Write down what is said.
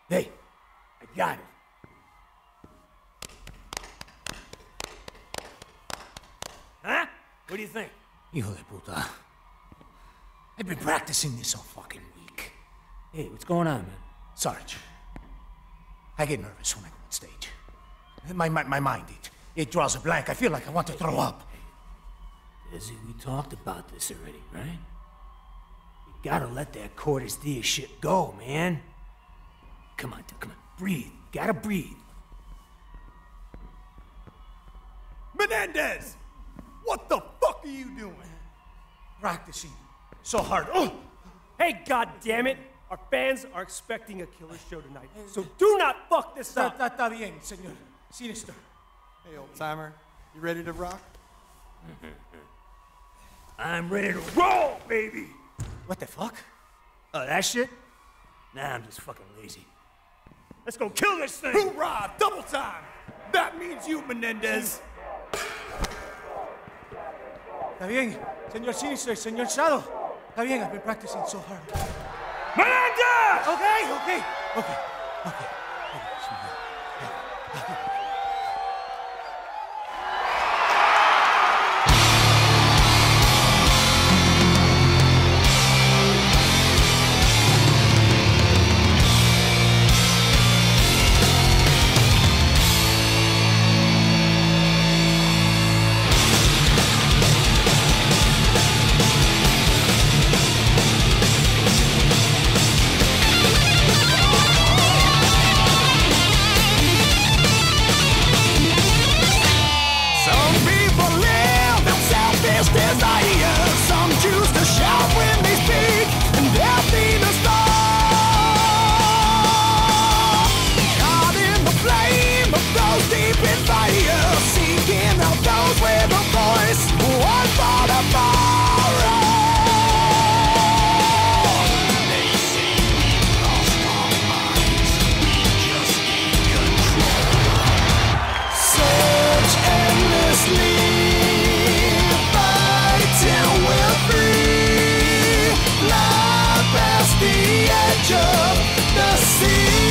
Hey, I got it. Huh? What do you think? Hijo de puta. I've been practicing this all fucking week. Hey, what's going on, man? Sarge, I get nervous when I go on stage. My mind, it draws a blank. I feel like I want to throw up. Izzy, we talked about this already, right? You gotta let that Cortes Diaz shit go, man. Come on, dude, come on. Breathe. You gotta breathe. Menendez! What the fuck are you doing? Practicing so hard. Oh! Hey, goddammit! Our fans are expecting a killer show tonight, so do not fuck this up! Está bien, señor. Sinister. Hey, old timer, you ready to rock? I'm ready to roll, baby! What the fuck? Oh, that shit? Nah, I'm just fucking lazy. Let's go kill this thing! Hoorah! Double time! That means you, Menendez! Está bien, señor Sinister, señor Shadow. Está bien, I've been practicing so hard. Menendez! Okay. The edge of the sea.